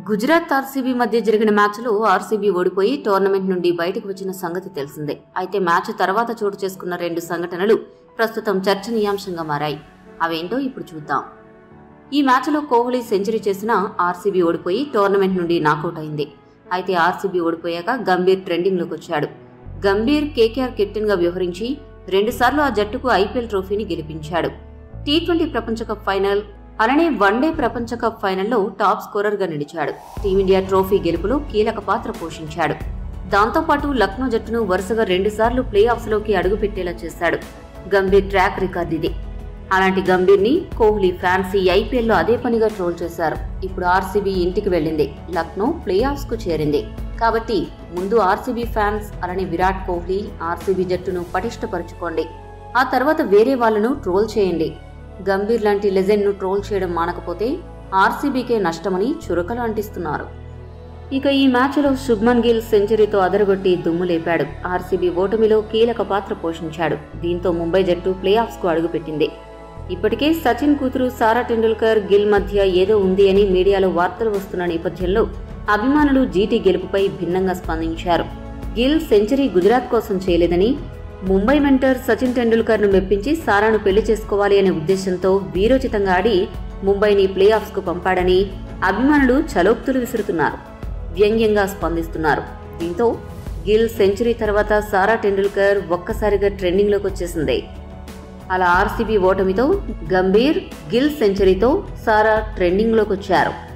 Gujarat RCB మధ్య జరిగిన మ్యాచ్లో ఆర్సీబీ ఓడిపోయి టోర్నమెంట్ నుండి బయటకు వచ్చిన సంగతి తెలిసిందే. అయితే మ్యాచ్ తర్వాత చోటు చేసుకున్న రెండు సంఘటనలు ప్రస్తుతం చర్చనీయాంశంగా మారాయి. అవేంటో ఇప్పుడు చూద్దాం. ఈ మ్యాచ్లో కోహ్లీ సెంచరీ చేసిన ఆర్సీబీ ఓడిపోయి టోర్నమెంట్ నుండి నాకౌట్ అయింది. అయితే ఆర్సీబీ ఓడిపోయాక గంభీర్ ట్రెండింగ్లోకి వచ్చాడు. గంభీర్ కేకేఆర్ కెప్టెన్ గా వ్యవహరించి రెండుసార్లు ఆ జట్టుకు ఐపీఎల్ ట్రోఫీని గెలిపించాడు. టీ20 ప్రపంచ కప్ ఫైనల్ అలానే వన్డే ప్రపంచ కప్ ఫైనల్లో టాప్ స్కోరర్ గా నిలిచాడు. టీమిండియా ట్రోఫీ గెలుపులో కీలక పాత్ర పోషించాడు. దాంతోపాటు లక్నో జట్టును వరుసగా 2 సార్లు ప్లే ఆఫ్స్ లోకి అడుగుపెట్టేలా చేశాడు. గంభీర్ ట్రాక్ రికార్డ్ ఇది. అలాంటి గంభీర్ ని కోహ్లీ ఫ్యాన్స్ ఈ ఐపీఎల్ లో అదే పనిగా ట్రోల్ చేశారు. ఇప్పుడు ఆర్సీబీ ఇంటికి వెళ్లింది, లక్నో ప్లే ఆఫ్స్ కు చేరింది. కాబట్టి ముందు ఆర్సీబీ ఫ్యాన్స్ అలానే విరాట్ కోహ్లీ ఆర్సీబీ జట్టును పటిష్టపరుచుకోండి. ఆ తర్వాత వేరే వాళ్లను ట్రోల్ చేయండి. గంభీర్ లాంటి లెజెండ్ ను ట్రోల్ చేయడం మానకపోతే ఆర్సీబీకే నష్టమని చురకలు అంటిస్తున్నారు. ఇక ఈ మ్యాచ్లో శుభ్మన్ గిల్ సెంచరీతో అదరగొట్టి దుమ్ము లేపాడు. ఆర్సీబీ ఓటమిలో కీలక పాత్ర పోషించాడు. దీంతో ముంబై జట్టు ప్లే ఆఫ్స్ కు అడుగుపెట్టింది. ఇప్పటికే సచిన్ కూతురు సారా టెండూల్కర్ గిల్ మధ్య ఏదో ఉంది అని మీడియాలో వార్తలు వస్తున్న నేపథ్యంలో అభిమానులు జీటీ గెలుపుపై భిన్నంగా స్పందించారు. గిల్ సెంచరీ గుజరాత్ కోసం చేయలేదని, ముంబై మెంటర్ సచిన్ టెండూల్కర్ ను మెప్పించి సారాను పెళ్లి చేసుకోవాలి అనే ఉద్దేశంతో వీరోచితంగా ఆడి ముంబైని ప్లే ఆఫ్స్ కు పంపాడని అభిమానులు చలోక్తులు విసురుతున్నారు, వ్యంగ్యంగా స్పందిస్తున్నారు. దీంతో గిల్ సెంచరీ తర్వాత సారా టెండూల్కర్ ఒక్కసారిగా ట్రెండింగ్ లోకి వచ్చేసింది. అలా ఆర్సీబీ ఓటమితో గంభీర్, గిల్ సెంచరీతో సారా ట్రెండింగ్ లోకి వచ్చారు.